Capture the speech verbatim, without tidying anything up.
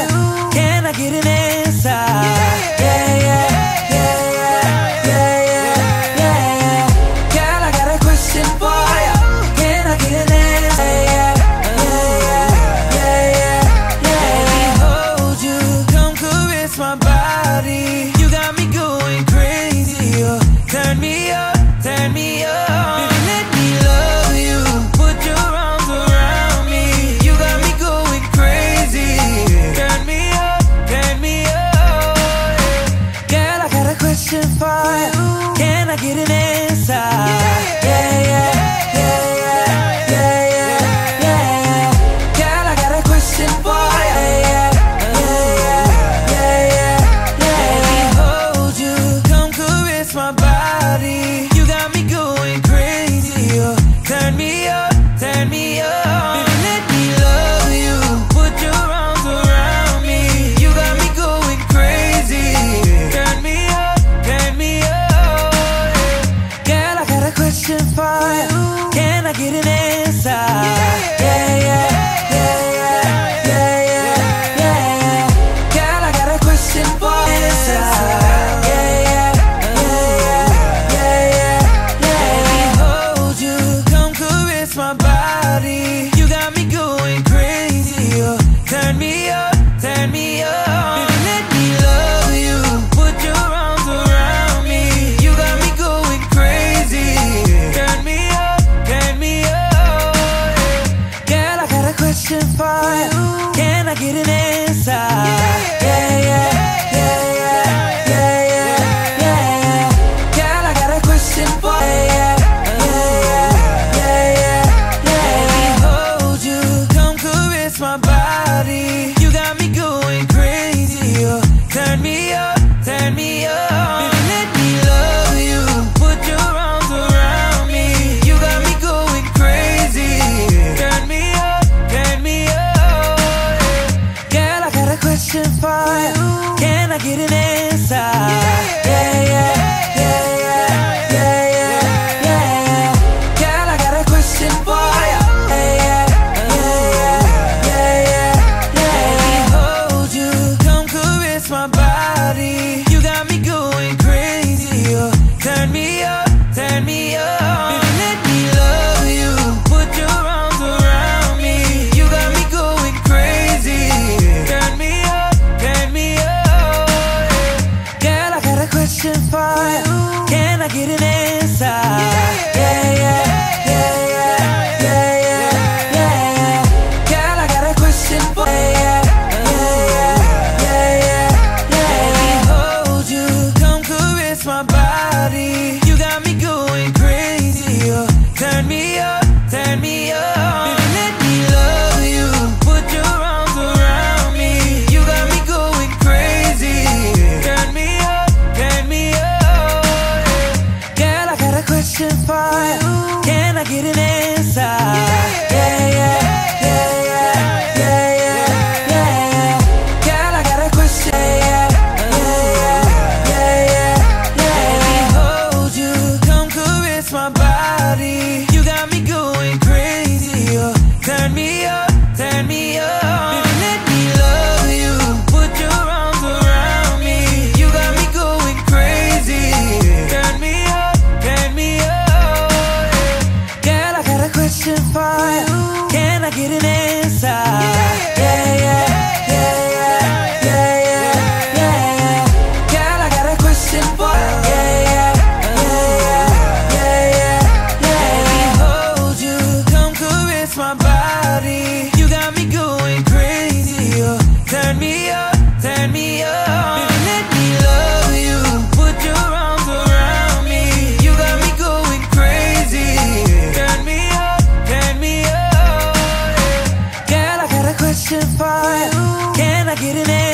Can I get an answer? Yeah, yeah, yeah, yeah, yeah, yeah, yeah. Girl, I got a question for you. Can I get an answer? Yeah, yeah, yeah, yeah, yeah. Let me hold you, come caress my body. You got me going crazy. Oh, turn me up, turn me up. Baby, let me love you. Put your arms around me. You got me going crazy. Turn me up, turn me up. Girl, I got a question for you. Can I get an answer? Yeah, yeah, yeah, yeah, yeah, yeah, yeah. Girl, I got a question for you. Yeah, yeah, yeah, yeah, yeah. Let me hold you, come caress my body. You got me going crazy. Oh, turn me up, turn me up. Baby, let me love you. Put your arms around me. You got me going crazy. Turn me up, turn me up. Girl, I got a question for you. Can I get an answer? Yeah, yeah, yeah, yeah, yeah, yeah, yeah. Girl, I got a question for you. Yeah, yeah, yeah, yeah, yeah, yeah. Let me hold you, come caress my body. You got me going crazy. Oh, turn me up, turn me up. Baby, let me love you. Put your arms around me. You got me going crazy. Turn me up, turn me up. Girl, I got a question for you. Can I get an answer? Yeah, yeah, yeah, yeah, yeah, yeah, yeah. Girl, I got a question for you. Yeah, yeah, yeah, yeah. Let me hold you, come caress my body. You got me going crazy. Oh, turn me up, turn me up. Baby, let me love you. Put your arms around me. You got me going crazy. Turn me up, turn me up. Girl, I got a question for you. Can I get an answer? Yeah, yeah, yeah, yeah, yeah, yeah, yeah. Girl, I got a question for you. Yeah, yeah, yeah, yeah, yeah. Let me hold you, come caress my body. You got me going crazy. Oh, turn me up, turn me up. Baby, let me love you. Put your arms around me. You got me going crazy. Turn me up, turn me up. Girl, I got a question for you. Can I get an answer? Yeah, yeah, yeah, yeah, yeah, yeah, yeah. Girl, I got a question for you. Yeah, yeah, yeah, yeah. Let me hold you, come caress my body. You got me going crazy. Oh, turn me up, turn me up. Baby, let me love you. Put your arms around me. You got me going crazy. Turn me up, turn me up. Girl, I got a question for you. Can I get an answer? Yeah, yeah, yeah, yeah, yeah, yeah, yeah. Girl, I got a question. Yeah, yeah, yeah, yeah, yeah. Let me hold you, come caress my body. You got me going crazy. Oh, turn me up, turn me up. Baby, let me love you. Put your arms around me. You got me going crazy. Turn me up, turn me up. Girl, I got a question for you. Can I get an answer? Yeah, yeah, yeah, yeah, yeah, yeah. Girl, I got a question for you. Yeah, yeah, yeah, yeah, yeah. Let me hold you, come caress my body. You got me going crazy. Oh, turn me up, turn me up. Baby, let me love you. Put your arms around me. You got me going crazy. Turn me up, turn me up. Girl, I got a question for you. Can I get an answer?